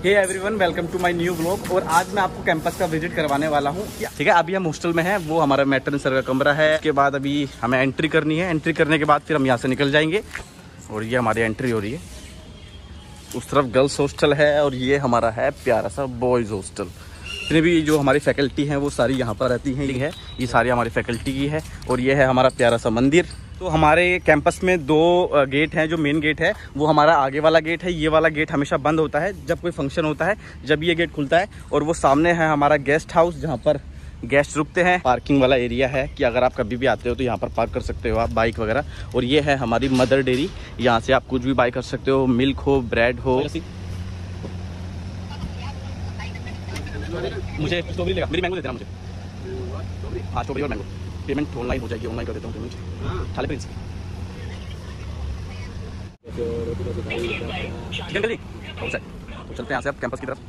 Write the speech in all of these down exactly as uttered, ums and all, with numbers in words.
Hey everyone, welcome to my new blog. और आज मैं आपको कैंपस का विजिट करवाने वाला हूँ। ठीक है, अभी हम हॉस्टल में हैं, वो हमारा मैट्रन सर का कमरा है। उसके बाद अभी हमें एंट्री करनी है। एंट्री करने के बाद फिर हम यहाँ से निकल जाएंगे। और ये हमारी एंट्री हो रही है। उस तरफ गर्ल्स हॉस्टल है और ये हमारा है प्यारा सा बॉयज़ हॉस्टल। जितने भी जो हमारी फैकल्टी हैं वो सारी यहाँ पर रहती हैं। है ये सारी हमारी फैकल्टी की है। और ये है हमारा प्यारा सा मंदिर। तो हमारे कैंपस में दो गेट हैं। जो मेन गेट है वो हमारा आगे वाला गेट है। ये वाला गेट हमेशा बंद होता है जब कोई फंक्शन होता है, जब ये गेट खुलता है। और वो सामने है हमारा गेस्ट हाउस, जहाँ पर गेस्ट रुकते हैं। पार्किंग वाला एरिया है कि अगर आप कभी भी आते हो तो यहाँ पर पार्क कर सकते हो आप बाइक वगैरह। और ये है हमारी मदर डेयरी, यहाँ से आप कुछ भी बाय कर सकते हो, मिल्क हो, ब्रेड हो। मुझे स्ट्रॉबेरी लेगा, मेरी मैंगो दे देना मुझे। हाँ, स्ट्रॉबेरी और मैंगो। पेमेंट ऑनलाइन हो जाएगी, ऑनलाइन कर देता हूँ पेमेंट। थाले प्रिंस चिकन करी तो चलते हैं यहाँ से आप कैंपस की तरफ।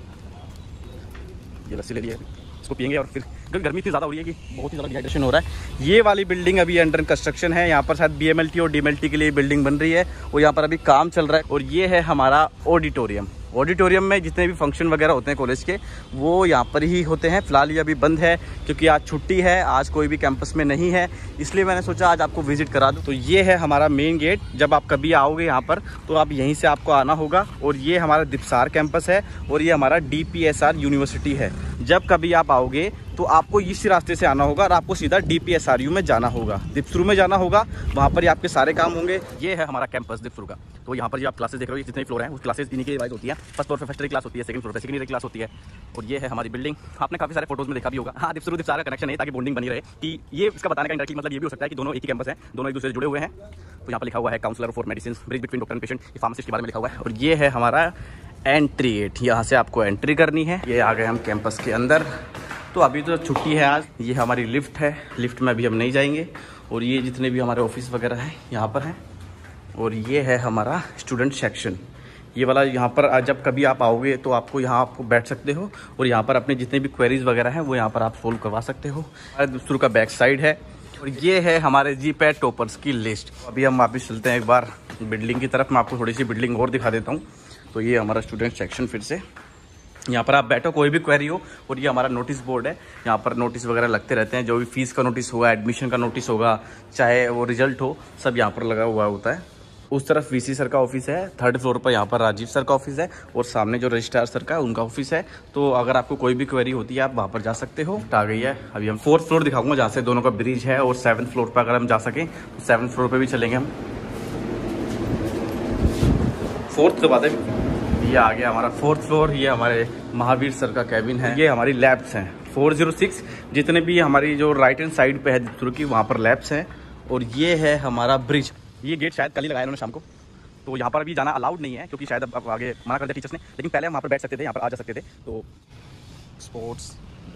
ये लस्सी ले ली है, इसको पियेंगे। और फिर गर्मी इतनी ज़्यादा हो रही है कि बहुत ही ज़्यादा डिहाइड्रेशन हो रहा है। ये वाली बिल्डिंग अभी अंडर कंस्ट्रक्शन है। यहाँ पर शायद बी एम एल टी और डी एम एल टी के लिए बिल्डिंग बन रही है और यहाँ पर अभी काम चल रहा है। और ये है हमारा ऑडिटोरियम। ऑडिटोरियम में जितने भी फंक्शन वगैरह होते हैं कॉलेज के, वो यहाँ पर ही होते हैं। फिलहाल ये अभी बंद है क्योंकि आज छुट्टी है, आज कोई भी कैंपस में नहीं है, इसलिए मैंने सोचा आज आपको विजिट करा दूँ। तो ये है हमारा मेन गेट। जब आप कभी आओगे यहाँ पर तो आप यहीं से आपको आना होगा। और ये हमारा दिपसार कैंपस है और ये हमारा D P S R university है। जब कभी आप आओगे तो आपको इसी रास्ते से आना होगा और आपको सीधा D P S R U में जाना होगा, दिपसरू में जाना होगा। वहाँ पर ही आपके सारे काम होंगे। ये है हमारा कैंपस दिपसरू का। तो यहाँ पर जो आप क्लासेस देख रहे हो, जितने फ्लोर हैं, उस क्लासेस इन्हीं की वाइज होती है। फर्स्ट फ्लोर पे फर्स्ट ईयर क्लास होती है, सेकंड फ्लोर पे सेकंड ईयर क्लास होती है। और ये है हमारी बिल्डिंग। आपने काफी सारे फोटोज में देखा भी होगा। हाँ, दिपसरू दिपसार का कनेक्शन है ताकि बॉन्डिंग बनी रहे। कि ये इसका बताने का इंडायरेक्टली मतलब ये भी हो सकता है कि दोनों एक ही कैंपस है, दोनों एक दूसरे से जुड़े हुए हैं। तो यहाँ पर लिखा हुआ है counsellor for medicine, bridge between doctor and patient, pharmacist के बारे में लिखा हुआ है। और ये है हमारा एंट्री गेट, यहाँ से आपको एंट्री करनी है। ये आ गए हम कैंपस के अंदर। तो अभी तो छुट्टी है आज। ये हमारी लिफ्ट है, लिफ्ट में अभी हम नहीं जाएंगे। और ये जितने भी हमारे ऑफिस वगैरह हैं यहाँ पर हैं। और ये है हमारा स्टूडेंट सेक्शन। ये वाला यहाँ पर जब कभी आप आओगे तो आपको यहाँ आपको बैठ सकते हो और यहाँ पर अपने जितने भी क्वेरीज वगैरह हैं वो यहाँ पर आप सोल्व करवा सकते हो। दूसरों का बैक साइड है। और ये है हमारे जी पैड टॉपर्स की लिस्ट। अभी हम वापस चलते हैं एक बार बिल्डिंग की तरफ। मैं आपको थोड़ी सी बिल्डिंग और दिखा देता हूँ। तो ये हमारा स्टूडेंट सेक्शन फिर से, यहाँ पर आप बैठो, कोई भी क्वेरी हो। और ये हमारा नोटिस बोर्ड है, यहाँ पर नोटिस वगैरह लगते रहते हैं। जो भी फीस का नोटिस होगा, एडमिशन का नोटिस होगा, चाहे वो रिजल्ट हो, सब यहाँ पर लगा हुआ होता है। उस तरफ वीसी सर का ऑफिस है, थर्ड फ्लोर पर यहाँ पर राजीव सर का ऑफिस है। और सामने जो रजिस्ट्रार सर का है उनका ऑफिस है। तो अगर आपको कोई भी क्वेरी होती है आप वहाँ पर जा सकते हो। आ गई है, अभी हम फोर्थ फ्लोर दिखाऊंगा जहाँ से दोनों का ब्रिज है। और सेवन्थ फ्लोर पर अगर हम जा सकें तो सेवन्थ फ्लोर पर भी चलेंगे हम। फोर्थ के बाद ये आ गया हमारा फोर्थ फ्लोर। ये हमारे महावीर सर का कैबिन है। ये हमारी लैब्स हैं फोर जीरो सिक्स। जितने भी हमारी जो राइट हैंड साइड पे है दिपसरू की, वहाँ पर लैब्स हैं। और ये है हमारा ब्रिज। ये गेट शायद कल ही लगाया उन्होंने शाम को। तो यहाँ पर अभी जाना अलाउड नहीं है क्योंकि शायद अब आगे मना कर दिया टीचर्स ने। लेकिन पहले हम वहाँ पर बैठ सकते थे, यहाँ पर आ जा सकते थे। तो स्पोर्ट्स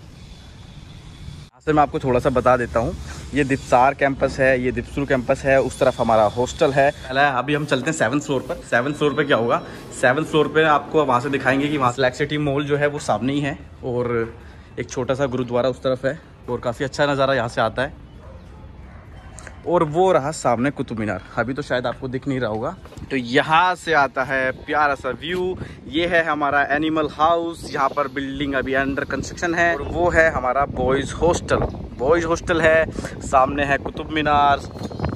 से मैं आपको थोड़ा सा बता देता हूँ। ये दिपसार कैंपस है, ये दिपसरू कैंपस है। उस तरफ हमारा हॉस्टल है। पहला अभी हम चलते हैं सेवन्थ फ्लोर पर। सेवन्थ फ्लोर पे क्या होगा, सेवन्थ फ्लोर पे आपको वहाँ से दिखाएंगे कि वहाँ फ्लेक्सिटी मॉल जो है वो सामने ही है। और एक छोटा सा गुरुद्वारा उस तरफ है और काफ़ी अच्छा नज़ारा यहाँ से आता है। और वो रहा सामने कुतुब मीनार, अभी तो शायद आपको दिख नहीं रहा होगा। तो यहाँ से आता है प्यारा सा व्यू। ये है हमारा एनिमल हाउस, यहाँ पर बिल्डिंग अभी अंडर कंस्ट्रक्शन है। और वो है हमारा बॉयज़ हॉस्टल। बॉयज़ हॉस्टल है, सामने है कुतुब मीनार।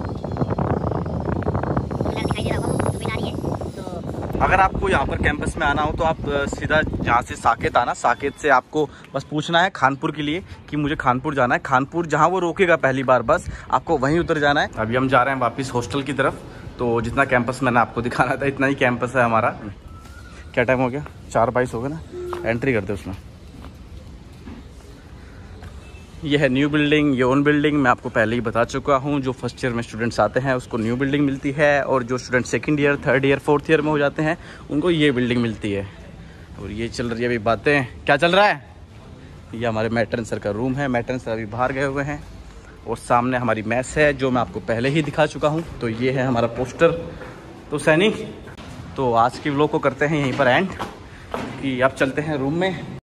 अगर आपको यहाँ पर कैंपस में आना हो तो आप सीधा यहाँ से साकेत आना। साकेत से आपको बस पूछना है खानपुर के लिए कि मुझे खानपुर जाना है। खानपुर जहाँ वो रोकेगा पहली बार बस आपको वहीं उतर जाना है। अभी हम जा रहे हैं वापस हॉस्टल की तरफ। तो जितना कैंपस मैंने आपको दिखाना था इतना ही कैंपस है हमारा। क्या टाइम हो गया, चार बाईस हो गया ना। एंट्री करते उसमें। ये है न्यू बिल्डिंग, ये ओन बिल्डिंग। मैं आपको पहले ही बता चुका हूँ, जो फर्स्ट ईयर में स्टूडेंट्स आते हैं उसको न्यू बिल्डिंग मिलती है। और जो student second year, third year, fourth year में हो जाते हैं उनको ये बिल्डिंग मिलती है। और ये चल रही है अभी बातें। क्या चल रहा है, ये हमारे मैट्रन सर का रूम है। मैट्रन सर अभी बाहर गए हुए हैं। और सामने हमारी मैस है जो मैं आपको पहले ही दिखा चुका हूँ। तो ये है हमारा पोस्टर। तो सैनिक, तो आज की व्लॉग को करते हैं यहीं पर एंड कि अब चलते हैं रूम में।